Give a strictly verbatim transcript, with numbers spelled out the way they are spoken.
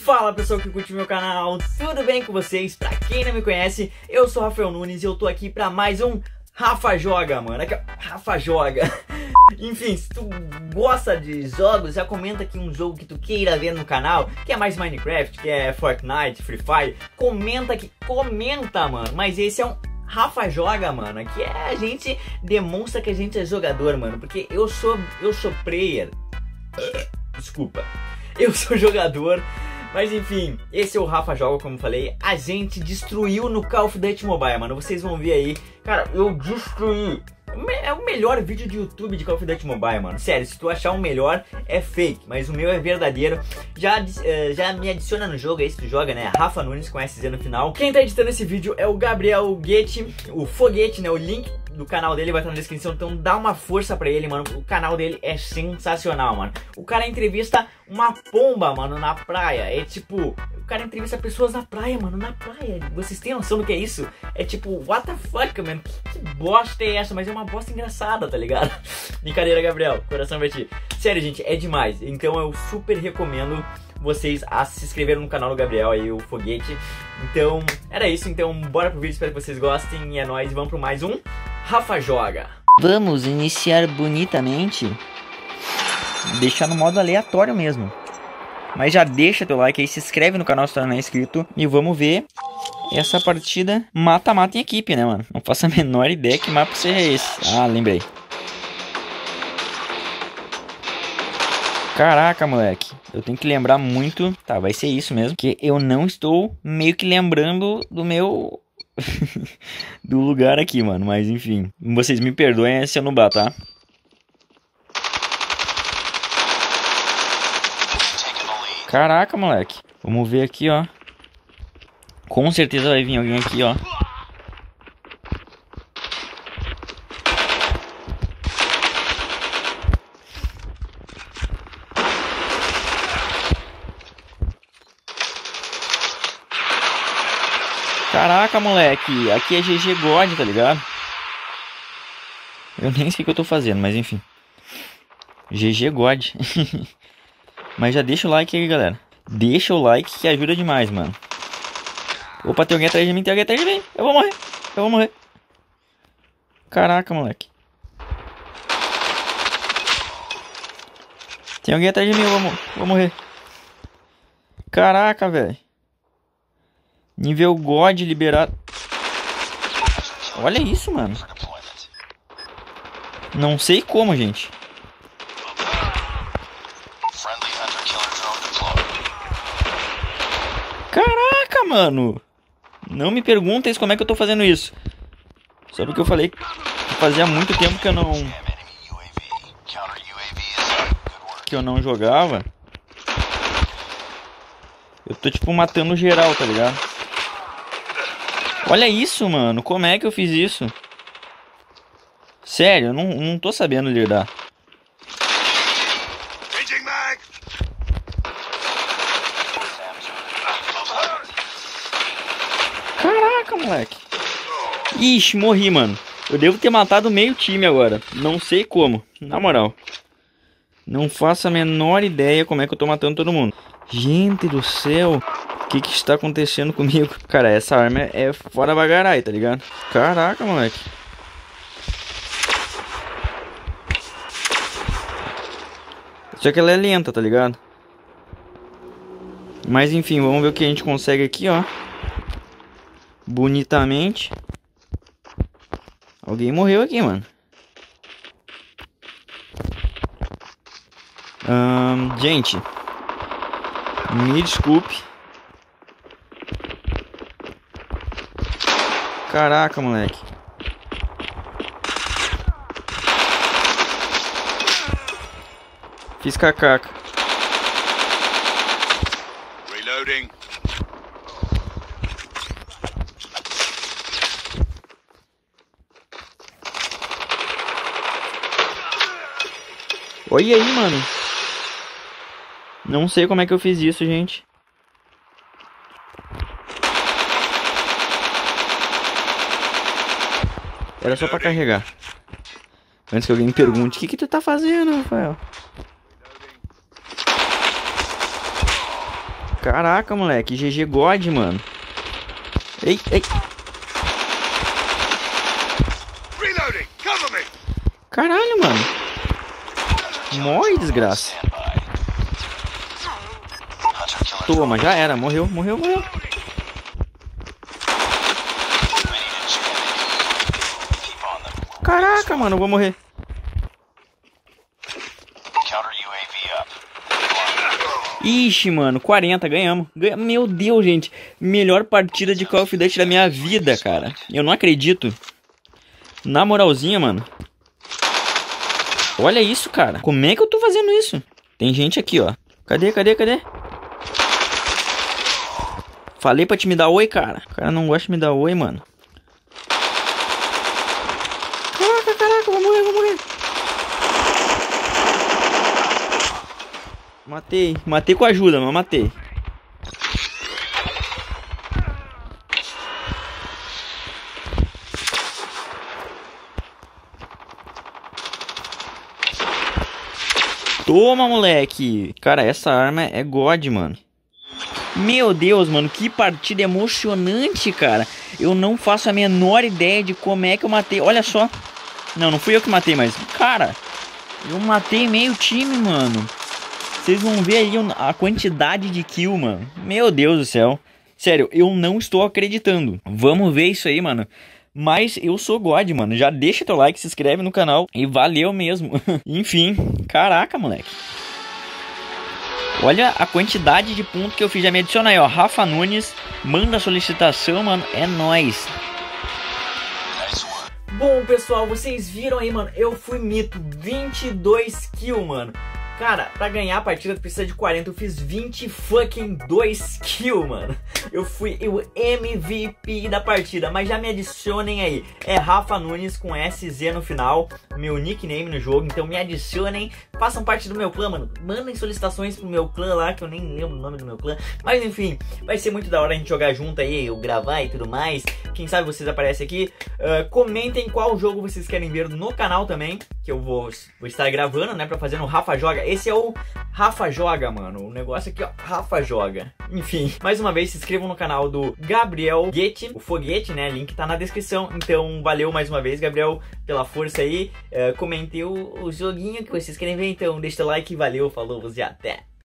Fala pessoal que curte meu canal, tudo bem com vocês? Pra quem não me conhece, eu sou Rafael Nunes e eu tô aqui pra mais um Rafa Joga, mano. Aqui, ó, Rafa Joga. Enfim, se tu gosta de jogos, já comenta aqui um jogo que tu queira ver no canal, que é mais Minecraft, que é Fortnite, Free Fire. Comenta aqui, comenta, mano. Mas esse é um Rafa Joga, mano. Aqui é a gente demonstra que a gente é jogador, mano. Porque eu sou, eu sou player. Desculpa. Eu sou jogador. Mas enfim, esse é o Rafa Joga, como eu falei. A gente destruiu no Call of Duty Mobile, mano. Vocês vão ver aí. Cara, eu destruí. É o melhor vídeo de YouTube de Call of Duty Mobile, mano. Sério, se tu achar um melhor, é fake. Mas o meu é verdadeiro. Já, uh, já me adiciona no jogo aí se tu joga, né? Rafa Nunes com S Z no final. Quem tá editando esse vídeo é o Gabriel Guete, o Foguete, né? O link do canal dele vai estar na descrição, então dá uma força pra ele, mano. O canal dele é sensacional, mano. O cara entrevista uma pomba, mano, na praia. É tipo, o cara entrevista pessoas na praia, mano, na praia. Vocês têm noção do que é isso? É tipo, what the fuck, mano? Que, que bosta é essa? Mas é uma bosta engraçada, tá ligado? Brincadeira, Gabriel. Coração pra ti. Sério, gente, é demais. Então eu super recomendo vocês a se inscreverem no canal do Gabriel aí, o Foguete. Então, era isso. Então, bora pro vídeo. Espero que vocês gostem. E é nóis. Vamos pro mais um Rafa Joga. Vamos iniciar bonitamente. Deixar no modo aleatório mesmo. Mas já deixa teu like aí, se inscreve no canal se tu não é inscrito. E vamos ver essa partida mata-mata em equipe, né, mano? Não faço a menor ideia que mapa seja esse. Ah, lembrei. Caraca, moleque. Eu tenho que lembrar muito. Tá, vai ser isso mesmo. Que eu não estou meio que lembrando do meu... do lugar aqui, mano. Mas enfim. Vocês me perdoem se eu não bato, tá? Caraca, moleque. Vamos ver aqui, ó. Com certeza vai vir alguém aqui, ó. Caraca, moleque. Aqui é G G God, tá ligado? Eu nem sei o que eu tô fazendo, mas enfim. G G God. Mas já deixa o like aí, galera. Deixa o like que ajuda demais, mano. Opa, tem alguém atrás de mim, tem alguém atrás de mim. Eu vou morrer, eu vou morrer. Caraca, moleque. Tem alguém atrás de mim, eu vou, vou morrer. Caraca, velho. Nível God liberado. Olha isso, mano. Não sei como, gente. Caraca, mano. Não me perguntem como é que eu tô fazendo isso. Só porque eu falei que fazia muito tempo que eu não... Que eu não jogava. Eu tô tipo matando geral, tá ligado? Olha isso, mano. Como é que eu fiz isso? Sério, eu não, não tô sabendo lidar. Caraca, moleque. Ixi, morri, mano. Eu devo ter matado meio time agora. Não sei como. Na moral. Não faço a menor ideia como é que eu tô matando todo mundo. Gente do céu. O que que está acontecendo comigo? Cara, essa arma é fora bagarai, tá ligado? Caraca, moleque. Só que ela é lenta, tá ligado? Mas enfim, vamos ver o que a gente consegue aqui, ó. Bonitamente. Alguém morreu aqui, mano. Hum, gente, me desculpe. Caraca, moleque. Fiz cacaca. Reloading. Olha aí, mano. Não sei como é que eu fiz isso, gente. Era só pra carregar. Antes que alguém me pergunte, o que que tu tá fazendo, Rafael? Caraca, moleque. G G God, mano. Ei, ei. Caralho, mano. Morre, desgraça. Toma, já era. Morreu, morreu, morreu. Caraca, mano, eu vou morrer. Ixi, mano, quarenta, ganhamos. Ganha... Meu Deus, gente. Melhor partida de Call of Duty da minha vida, cara. Eu não acredito. Na moralzinha, mano. Olha isso, cara. Como é que eu tô fazendo isso? Tem gente aqui, ó. Cadê, cadê, cadê? Falei pra te me dar oi, cara. O cara não gosta de me dar oi, mano. Caraca, caraca, vou morrer, vou morrer. Matei, matei com ajuda, mas matei. Toma, moleque. Cara, essa arma é God, mano. Meu Deus, mano, que partida emocionante, cara. Eu não faço a menor ideia de como é que eu matei. Olha só. Não, não fui eu que matei, mas... Cara, eu matei meio time, mano. Vocês vão ver aí a quantidade de kill, mano. Meu Deus do céu. Sério, eu não estou acreditando. Vamos ver isso aí, mano. Mas eu sou God, mano. Já deixa teu like, se inscreve no canal. E valeu mesmo. Enfim, caraca, moleque. Olha a quantidade de pontos que eu fiz. Já me adiciona aí, ó. Rafa Nunes. Manda a solicitação, mano. É nóis. Bom, pessoal, vocês viram aí, mano. Eu fui mito. vinte e dois kills, mano. Cara, pra ganhar a partida precisa de quarenta, eu fiz vinte fucking dois kills, mano. Eu fui o M V P da partida, mas já me adicionem aí. É Rafa Nunes com S Z no final, meu nickname no jogo, então me adicionem. Façam parte do meu clã, mano. Mandem solicitações pro meu clã lá, que eu nem lembro o nome do meu clã. Mas enfim, vai ser muito da hora a gente jogar junto aí, eu gravar e tudo mais. Quem sabe vocês aparecem aqui. Uh, comentem qual jogo vocês querem ver no canal também, que eu vou, vou estar gravando, né, pra fazer no Rafa Joga. Esse é o Rafa Joga, mano. O negócio aqui, ó, Rafa Joga. Enfim, mais uma vez, se inscrevam no canal do Gabriel Guete, o Foguete, né? Link tá na descrição. Então, valeu mais uma vez, Gabriel, pela força aí. Uh, comentei o, o joguinho que vocês querem ver. Então, deixa o like, valeu, falou, e até!